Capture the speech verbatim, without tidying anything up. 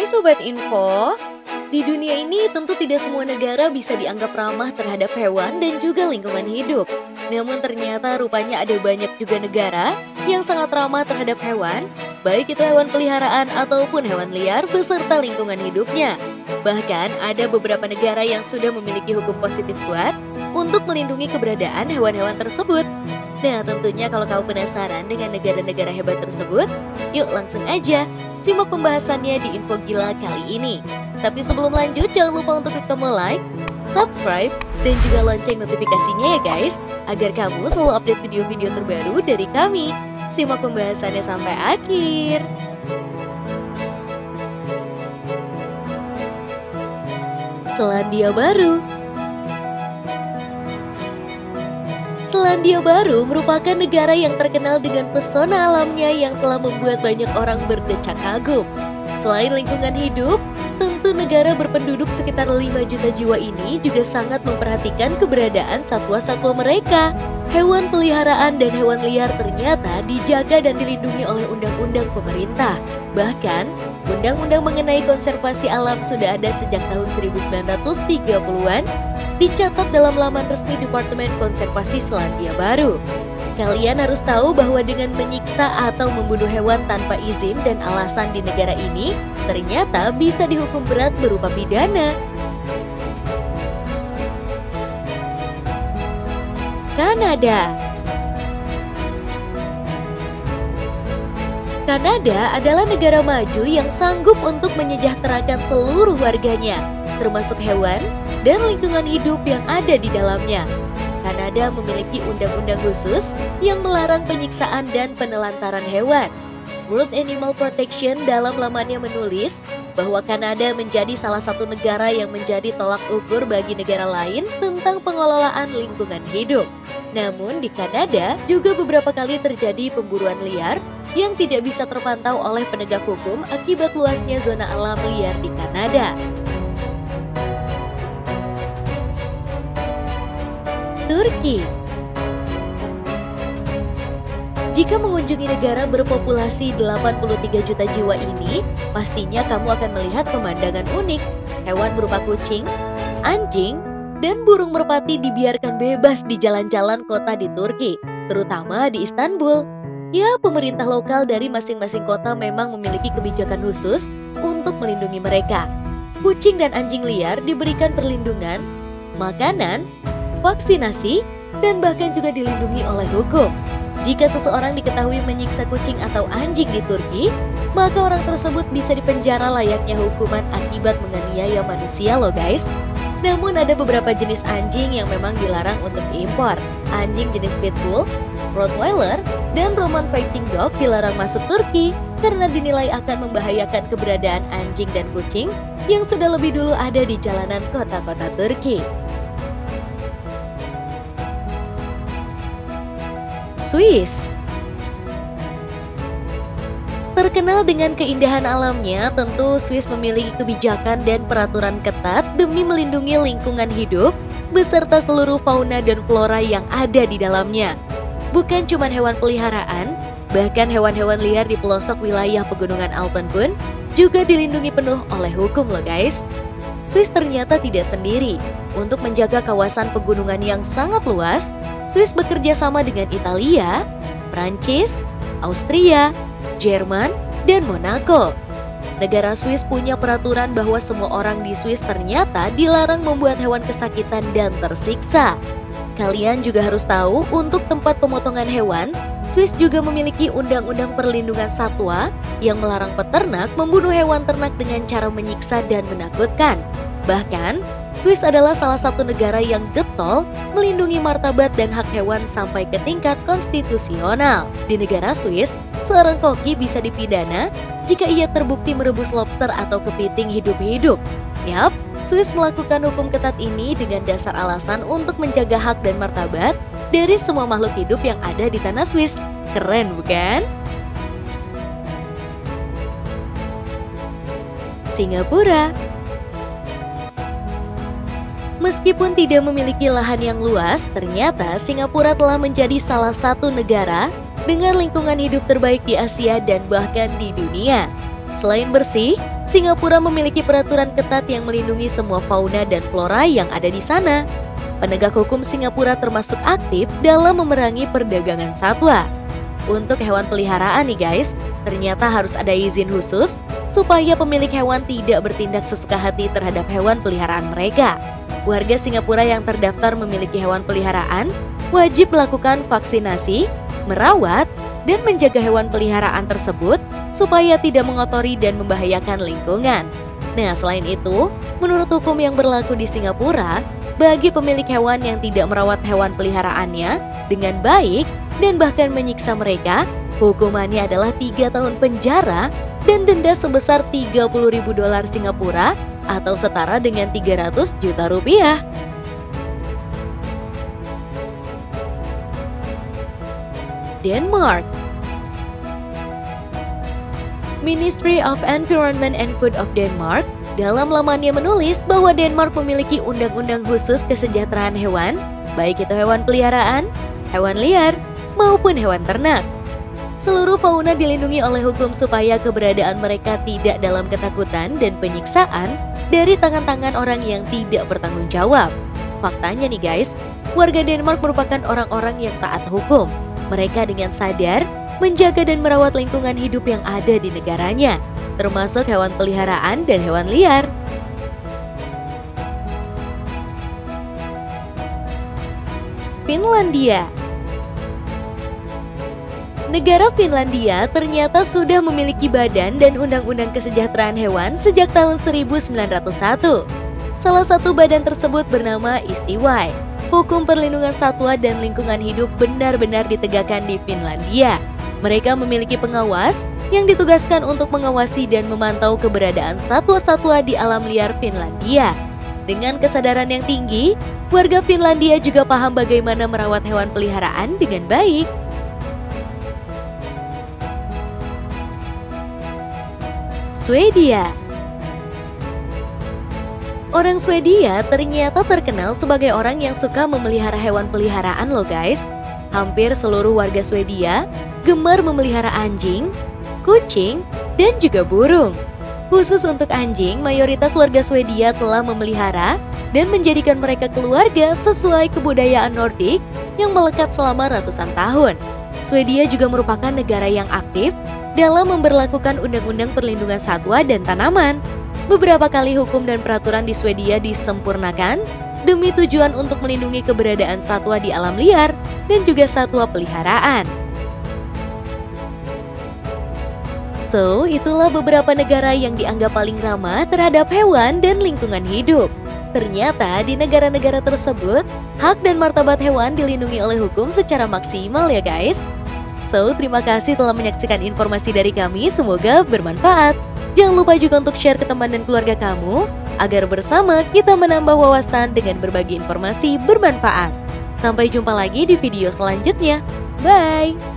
Hai Sobat Info, di dunia ini tentu tidak semua negara bisa dianggap ramah terhadap hewan dan juga lingkungan hidup. Namun ternyata rupanya ada banyak juga negara yang sangat ramah terhadap hewan, baik itu hewan peliharaan ataupun hewan liar beserta lingkungan hidupnya. Bahkan ada beberapa negara yang sudah memiliki hukum positif kuat untuk melindungi keberadaan hewan-hewan tersebut. Nah, tentunya kalau kamu penasaran dengan negara-negara hebat tersebut, yuk langsung aja simak pembahasannya di Info Gila kali ini. Tapi sebelum lanjut, jangan lupa untuk klik tombol like, subscribe, dan juga lonceng notifikasinya ya guys, agar kamu selalu update video-video terbaru dari kami. Simak pembahasannya sampai akhir. Selandia Baru. Selandia Baru merupakan negara yang terkenal dengan pesona alamnya yang telah membuat banyak orang berdecak kagum. Selain lingkungan hidup, tentu negara berpenduduk sekitar lima juta jiwa ini juga sangat memperhatikan keberadaan satwa-satwa mereka. Hewan peliharaan dan hewan liar ternyata dijaga dan dilindungi oleh undang-undang pemerintah. Bahkan, undang-undang mengenai konservasi alam sudah ada sejak tahun seribu sembilan ratus tiga puluhan, dicatat dalam laman resmi Departemen Konservasi Selandia Baru. Kalian harus tahu bahwa dengan menyiksa atau membunuh hewan tanpa izin dan alasan di negara ini, ternyata bisa dihukum berat berupa pidana. Kanada. Kanada adalah negara maju yang sanggup untuk menyejahterakan seluruh warganya, termasuk hewan dan lingkungan hidup yang ada di dalamnya. Kanada memiliki undang-undang khusus yang melarang penyiksaan dan penelantaran hewan. World Animal Protection dalam lamannya menulis bahwa Kanada menjadi salah satu negara yang menjadi tolak ukur bagi negara lain tentang pengelolaan lingkungan hidup. Namun di Kanada juga beberapa kali terjadi pemburuan liar yang tidak bisa terpantau oleh penegak hukum akibat luasnya zona alam liar di Kanada. Turki. Jika mengunjungi negara berpopulasi delapan puluh tiga juta jiwa ini, pastinya kamu akan melihat pemandangan unik. Hewan berupa kucing, anjing, dan burung merpati dibiarkan bebas di jalan-jalan kota di Turki, terutama di Istanbul. Ya, pemerintah lokal dari masing-masing kota memang memiliki kebijakan khusus untuk melindungi mereka. Kucing dan anjing liar diberikan perlindungan, makanan, vaksinasi, dan bahkan juga dilindungi oleh hukum. Jika seseorang diketahui menyiksa kucing atau anjing di Turki, maka orang tersebut bisa dipenjara layaknya hukuman akibat menganiaya manusia loh guys. Namun ada beberapa jenis anjing yang memang dilarang untuk diimpor. Anjing jenis Pitbull, Rottweiler, dan Roman Fighting Dog dilarang masuk Turki karena dinilai akan membahayakan keberadaan anjing dan kucing yang sudah lebih dulu ada di jalanan kota-kota Turki. Swiss. Terkenal dengan keindahan alamnya, tentu Swiss memiliki kebijakan dan peraturan ketat demi melindungi lingkungan hidup beserta seluruh fauna dan flora yang ada di dalamnya. Bukan cuma hewan peliharaan, bahkan hewan-hewan liar di pelosok wilayah pegunungan Alpen pun juga dilindungi penuh oleh hukum loh guys. Swiss ternyata tidak sendiri. Untuk menjaga kawasan pegunungan yang sangat luas, Swiss bekerja sama dengan Italia, Prancis, Austria, Jerman, dan Monaco. Negara Swiss punya peraturan bahwa semua orang di Swiss ternyata dilarang membuat hewan kesakitan dan tersiksa. Kalian juga harus tahu, untuk tempat pemotongan hewan, Swiss juga memiliki undang-undang perlindungan satwa yang melarang peternak membunuh hewan ternak dengan cara menyiksa dan menakutkan. Bahkan, Swiss adalah salah satu negara yang getol melindungi martabat dan hak hewan sampai ke tingkat konstitusional. Di negara Swiss, seorang koki bisa dipidana jika ia terbukti merebus lobster atau kepiting hidup-hidup. Yap, Swiss melakukan hukum ketat ini dengan dasar alasan untuk menjaga hak dan martabat dari semua makhluk hidup yang ada di tanah Swiss. Keren bukan? Singapura. Meskipun tidak memiliki lahan yang luas, ternyata Singapura telah menjadi salah satu negara dengan lingkungan hidup terbaik di Asia dan bahkan di dunia. Selain bersih, Singapura memiliki peraturan ketat yang melindungi semua fauna dan flora yang ada di sana. Penegak hukum Singapura termasuk aktif dalam memerangi perdagangan satwa. Untuk hewan peliharaan nih guys, ternyata harus ada izin khusus supaya pemilik hewan tidak bertindak sesuka hati terhadap hewan peliharaan mereka. Warga Singapura yang terdaftar memiliki hewan peliharaan wajib melakukan vaksinasi, merawat, dan menjaga hewan peliharaan tersebut supaya tidak mengotori dan membahayakan lingkungan. Nah, selain itu, menurut hukum yang berlaku di Singapura, bagi pemilik hewan yang tidak merawat hewan peliharaannya dengan baik dan bahkan menyiksa mereka, hukumannya adalah tiga tahun penjara dan denda sebesar tiga puluh ribu dolar Singapura atau setara dengan tiga ratus juta rupiah. Denmark. Ministry of Environment and Food of Denmark dalam lamannya menulis bahwa Denmark memiliki undang-undang khusus kesejahteraan hewan, baik itu hewan peliharaan, hewan liar, maupun hewan ternak. Seluruh fauna dilindungi oleh hukum supaya keberadaan mereka tidak dalam ketakutan dan penyiksaan dari tangan-tangan orang yang tidak bertanggung jawab. Faktanya nih guys, warga Denmark merupakan orang-orang yang taat hukum. Mereka dengan sadar menjaga dan merawat lingkungan hidup yang ada di negaranya, termasuk hewan peliharaan dan hewan liar. Finlandia. Negara Finlandia ternyata sudah memiliki badan dan undang-undang kesejahteraan hewan sejak tahun seribu sembilan ratus satu. Salah satu badan tersebut bernama I S I Y. Hukum perlindungan satwa dan lingkungan hidup benar-benar ditegakkan di Finlandia. Mereka memiliki pengawas yang ditugaskan untuk mengawasi dan memantau keberadaan satwa-satwa di alam liar Finlandia. Dengan kesadaran yang tinggi, warga Finlandia juga paham bagaimana merawat hewan peliharaan dengan baik. Swedia. Orang Swedia ternyata terkenal sebagai orang yang suka memelihara hewan peliharaan loh guys. Hampir seluruh warga Swedia gemar memelihara anjing, kucing, dan juga burung. Khusus untuk anjing, mayoritas warga Swedia telah memelihara dan menjadikan mereka keluarga sesuai kebudayaan Nordik yang melekat selama ratusan tahun. Swedia juga merupakan negara yang aktif dalam memberlakukan undang-undang perlindungan satwa dan tanaman. Beberapa kali hukum dan peraturan di Swedia disempurnakan demi tujuan untuk melindungi keberadaan satwa di alam liar dan juga satwa peliharaan. So, itulah beberapa negara yang dianggap paling ramah terhadap hewan dan lingkungan hidup. Ternyata di negara-negara tersebut, hak dan martabat hewan dilindungi oleh hukum secara maksimal ya guys. So, terima kasih telah menyaksikan informasi dari kami, semoga bermanfaat. Jangan lupa juga untuk share ke teman dan keluarga kamu, agar bersama kita menambah wawasan dengan berbagi informasi bermanfaat. Sampai jumpa lagi di video selanjutnya. Bye!